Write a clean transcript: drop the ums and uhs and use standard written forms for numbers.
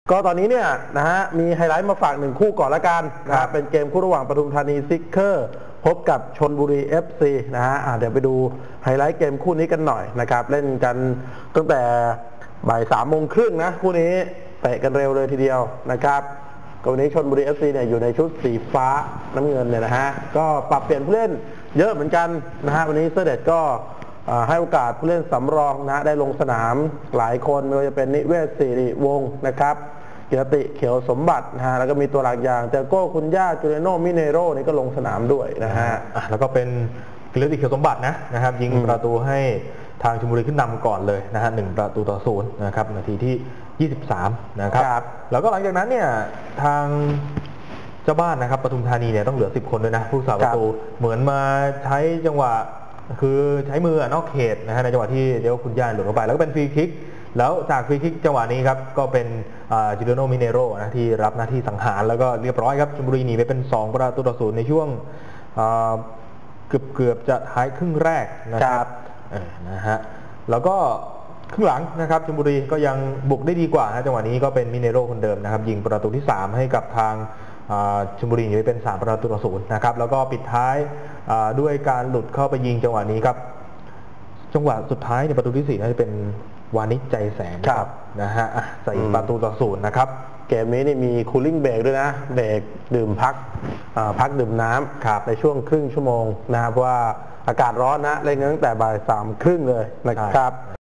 ก็ตอนนี้เนี่ยนะฮะมีไฮไลท์มาฝาก1คู่ก่อนละกันนะครับเป็นเกมคู่ระหว่างปทุมธานีซิกเกอร์พบกับชลบุรี FC นะฮะเดี๋ยวไปดูไฮไลท์เกมคู่นี้กันหน่อยนะครับเล่นกันตั้งแต่บ่าย3:30นะคู่นี้เตะกันเร็วเลยทีเดียวนะครับก็วันนี้ชลบุรี FC เนี่ยอยู่ในชุดสีฟ้าน้ำเงินเนี่ยนะฮะก็ปรับเปลี่ยนผู้เล่นเยอะเหมือนกันนะฮะวันนี้เสด็จก็ให้โอกาสผู้เล่นสำรองนะได้ลงสนามหลายคนไม่ว่าจะเป็นนิเวศศิริวงศ์นะครับกิรติเขียวสมบัตินะฮะแล้วก็มีตัวหลักอย่างเจโก้คุณย่าจูเรโนมิเนโรนี่ก็ลงสนามด้วยนะฮะแล้วก็เป็นกิรติเขียวสมบัตินะครับยิงประตูให้ทางชลบุรีขึ้นนำก่อนเลยนะฮะ1-0นะครับนาทีที่23นะครับแล้วก็หลังจากนั้นเนี่ยทางเจ้าบ้านนะครับปทุมธานีเนี่ยต้องเหลือ10คนด้วยนะผู้สาประตูเหมือนมาใช้จังหวะคือใช้มือนอกเขตนะฮะในจังหวะที่เดี๋ยวคุณย่าหลุดเข้าไปแล้วก็เป็นฟรีคิกแล้วจากฟรีคิกจังหวะนี้ครับก็เป็นจิโรโนมิเนโรนะที่รับหน้าที่สังหารแล้วก็เรียบร้อยครับชลบุรีหนีไปเป็น2-0ในช่วงเกือบจะท้ายครึ่งแรกนะครับนะฮะแล้วก็ครึ่งหลังนะครับชลบุรีก็ยังบุกได้ดีกว่าจังหวะนี้ก็เป็นมิเนโรคนเดิมนะครับยิงประตูที่3ให้กับทางชลบุรีหนีไปเป็น3-0นะครับแล้วก็ปิดท้ายด้วยการหลุดเข้าไปยิงจังหวะนี้ครับจังหวะสุดท้ายในประตูที่4น่าจะเป็นวานิชใจแสงครับนะฮะใส่1-0นะครับเกมนี้นี่มีคูลิ่งเบรกด้วยนะเบรกดื่มพักดื่มน้ำในช่วงครึ่งชั่วโมงนะครับเพราะว่าอากาศร้อนนะเล่นตั้งแต่บ่าย3:30เลยนะครับ